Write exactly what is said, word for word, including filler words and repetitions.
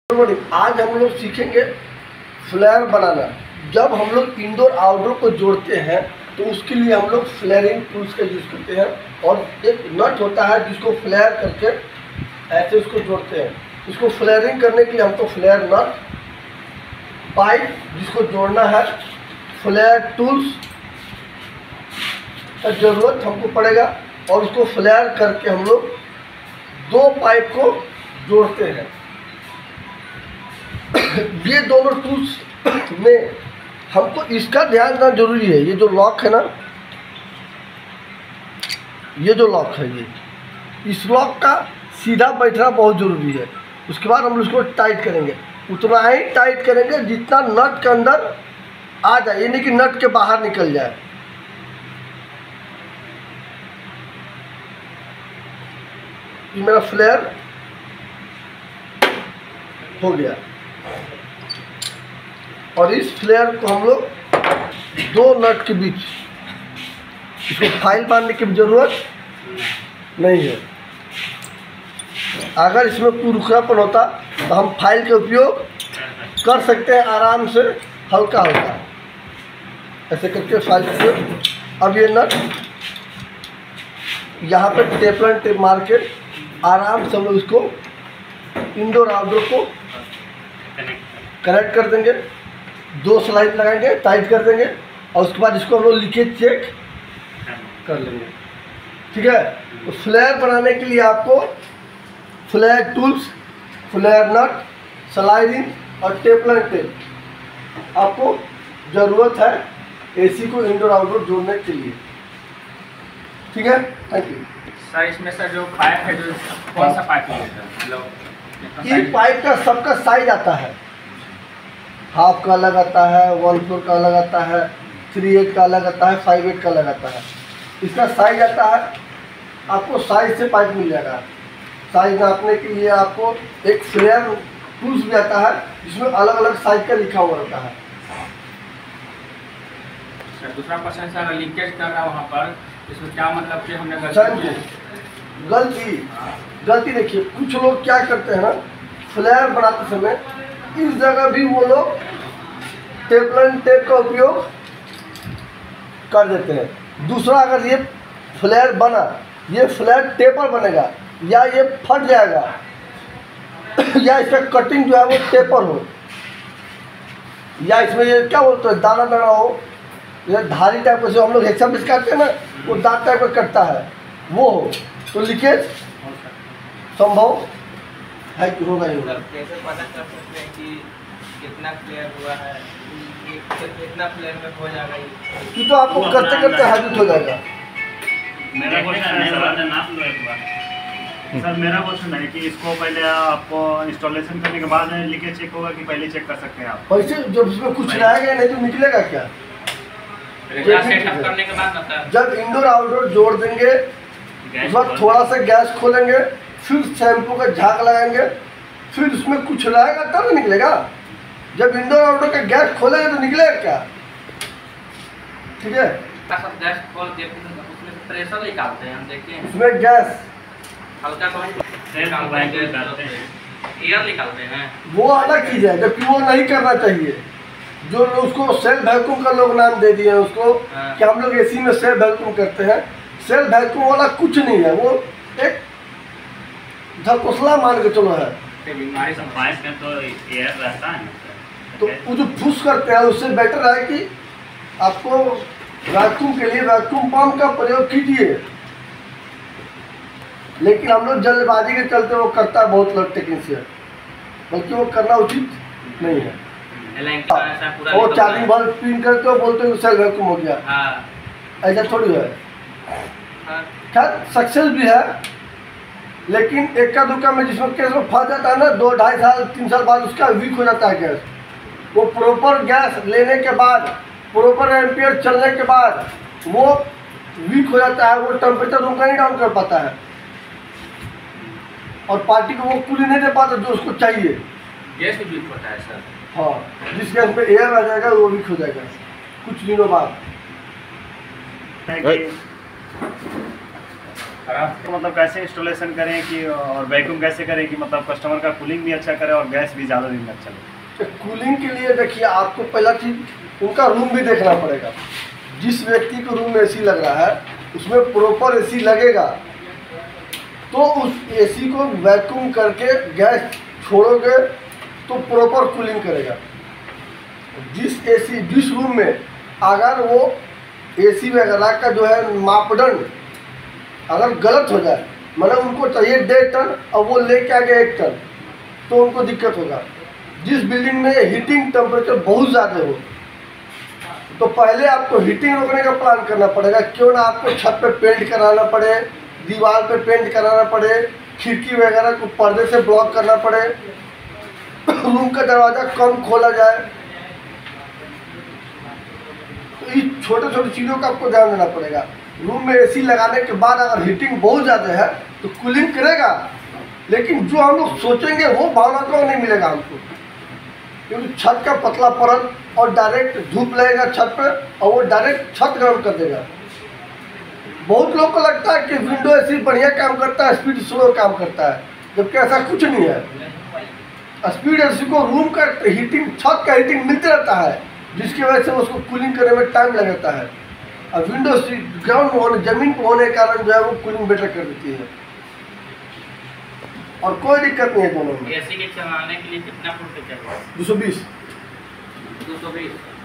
आज हम लोग सीखेंगे फ्लेयर बनाना। जब हम लोग इंडोर आउटडोर को जोड़ते हैं तो उसके लिए हम लोग फ्लेयरिंग टूल्स का यूज़ करते हैं और एक नट होता है जिसको फ्लेयर करके ऐसे उसको जोड़ते हैं। इसको फ्लेयरिंग करने के लिए हमको फ्लेयर नट, पाइप जिसको जोड़ना है, फ्लेयर टूल्स का ज़रूरत हमको पड़ेगा और उसको फ्लेयर करके हम लोग दो पाइप को जोड़ते हैं। ये दोनों टूल्स में हमको इसका ध्यान रखना जरूरी है। ये जो लॉक है ना, ये जो लॉक है, ये इस लॉक का सीधा बैठना बहुत ज़रूरी है। उसके बाद हम उसको टाइट करेंगे, उतना ही टाइट करेंगे जितना नट के अंदर आ जाए, ये नहीं कि नट के बाहर निकल जाए। ये मेरा फ्लेयर हो गया और इस फ्लेयर को हम लोग दो नट के बीच, इसको फाइल बांधने की जरूरत नहीं है। अगर इसमें कुरकुरापन होता तो हम फाइल का उपयोग कर सकते हैं आराम से, हल्का हल्का ऐसे करके फाइल का उपयोग। अब ये नट यहाँ पे टेपलन टेप मार के आराम से हम लोग इसको इंडोर आउटडोर को कनेक्ट कर देंगे। दो स्लाइड लगाएंगे, टाइट कर देंगे और उसके बाद इसको हम लोग लीकेज चेक कर लेंगे। ठीक है। तो फ्लेयर बनाने के लिए आपको flare tools, flare nut, sliding और टेपलन टेप आपको ज़रूरत है एसी को इंडोर आउटडोर जोड़ने के लिए। ठीक है, थैंक यू सर। इसमें सर जो पाइप है, जो कौन सा पाइप है? मतलब ये पाइप का सबका साइज आता है, हाफ का अलग आता है, वन फोर का अलग आता है, थ्री एट का अलग आता है, फाइव एट का अलग आता है। इसका साइज आता है, आपको साइज से पाइप मिल जाएगा। साइज नापने के लिए आपको एक फ्लेयर टूल्स भी आता है जिसमें अलग अलग साइज का लिखा हुआ रहता है। सर दूसरा क्वेश्चन सर, लीकेज कर रहा है वहाँ पर, इसमें क्या मतलब कि हमने गलती गलती गलती देखिए, कुछ लोग क्या करते हैं ना, फ्लेयर बनाते समय इस जगह भी वो लोग टेपलन टेप का उपयोग कर देते हैं। दूसरा, अगर ये फ्लेयर बना, ये फ्लेयर टेपर बनेगा या ये फट जाएगा या इसका कटिंग जो है वो टेपर हो, या इसमें ये क्या बोलते हैं दाना दाना हो, ये धारी टाइप का, जो हम लोग हेक्सा बीस काटते हैं ना, वो दांत टाइप का कटता है, वो हो तो लीकेज संभव है कि होगा ही होगा। कैसे पता कर सकते हैं कि कितना फ्लेयर हुआ है, कितना फ्लेयर में हो जाएगा? कि तो आपको करते करते हैबिट हो जाएगा। मेरा क्वेश्चन है सर, मेरा क्वेश्चन है कि इसको पहले आपको इंस्टॉलेशन करने के बाद लीकेज चेक होगा कि पहले चेक कर सकते हैं आप? वैसे जब इसमें कुछ रहेगा नहीं तो निकलेगा क्या? सेटअप करने के बाद ना, जब इंडोर आउटडोर जोड़ देंगे उस वक्त थोड़ा सा गैस खोलेंगे, फिर शैम्पू का झाग लगाएंगे, फिर उसमें कुछ रहेगा तब तो निकलेगा। जब इंडोर आउटडोर का गैस खोलेंगे तो निकलेगा क्या? ठीक है। गैस खोल के उसमें प्रेशर निकालते हैं, हम देखते हैं उसमें गैस हल्का सा एयर निकालते हैं, वो अलग चीज़ है, जबकि वो नहीं करना चाहिए। जो लोग उसको सेल्फ वैक्यूम का लोग नाम दे दिए हैं उसको, कि हम लोग एसी में सेल्फ वैक्यूम करते हैं। सेल्फ वैक्यूम वाला कुछ नहीं है, वो एक धकोसला मान के चलो है। बीमारी सब पाइप में तो एयर रहता है, तो वो जो फुस करते हैं उससे बेटर है कि आपको वैक्यूम के लिए वैक्यूम पंप का प्रयोग कीजिए। लेकिन हम लोग जल्दबाजी के चलते वो करता है बहुत लोग टेक्नीशियन, बल्कि वो करना उचित नहीं है। वो चार्जिंग बल्ब पिन करते हो, बोलते हो सेल्फ वैक्यूम हो गया, ऐसा थोड़ी है। खैर सक्सेस भी है, लेकिन इक्का दुक्का में जिसमें केस में फंस जाता है ना, दो ढाई साल तीन साल बाद उसका वीक हो जाता है गैस। वो प्रॉपर गैस लेने के बाद, प्रॉपर एम्पियर चलने के बाद वो वीक हो जाता है, वो टेम्परेचर रूम का नहीं डाउन कर पाता है और पार्टी को वो कूलिंग नहीं दे पाता जो उसको चाहिए। गैस भी वीक होता है सर। हाँ, जिस गैस पे एयर आ जाएगा वो वीक हो जाएगा कुछ दिनों बाद। खराब तो मतलब कैसे इंस्टॉलेशन करें कि और वैक्यूम कैसे करें कि मतलब कस्टमर का कूलिंग भी अच्छा करे और गैस भी ज़्यादा दिन तक चले। तो कूलिंग के लिए देखिए आपको पहला चीज़ उनका रूम भी देखना पड़ेगा। जिस व्यक्ति को रूम में एसी लग रहा है उसमें प्रॉपर एसी लगेगा, तो उस एसी को वैक्यूम करके गैस छोड़ोगे तो प्रॉपर कूलिंग करेगा। जिस एसी जिस रूम में अगर वो एसी वगैरह का जो है मापदंड अगर गलत हो जाए, मतलब उनको चाहिए डेढ़ टन और वो लेके आ गया एक टन, तो उनको दिक्कत होगा। जिस बिल्डिंग में हीटिंग टेम्परेचर बहुत ज़्यादा हो तो पहले आपको हीटिंग रोकने का प्लान करना पड़ेगा। क्यों ना आपको छत पे पेंट कराना पड़े, दीवार पे पेंट कराना पड़े, खिड़की वगैरह को पर्दे से ब्लॉक करना पड़े, रूम का दरवाज़ा कम खोला जाए। तो इस छोटे छोटे चीज़ों का आपको ध्यान देना पड़ेगा। रूम में एसी लगाने के बाद अगर हीटिंग बहुत ज़्यादा है तो कूलिंग करेगा, लेकिन जो हम लोग सोचेंगे वो भावनात्मक नहीं मिलेगा हमको, क्योंकि छत का पतला परत और डायरेक्ट धूप लगेगा छत पर और वो डायरेक्ट छत गर्म कर देगा। बहुत लोग को लगता है कि विंडो एसी बढ़िया काम करता है, स्पीड स्लो काम करता है, जबकि ऐसा कुछ नहीं है। स्पीड एसी को रूम का हीटिंग, छत का हीटिंग मिलते रहता है, जिसकी वजह से उसको कूलिंग करने में टाइम लग जाता है। और विंडो ग्राउंड में होने, जमीन पर होने के कारण जो है वो कूलिंग बेटर कर देती है और कोई दिक्कत नहीं है दोनों में। एसी के चलाने के लिए कितना फुट चाहिए? दो सौ बीस दो सौ बीस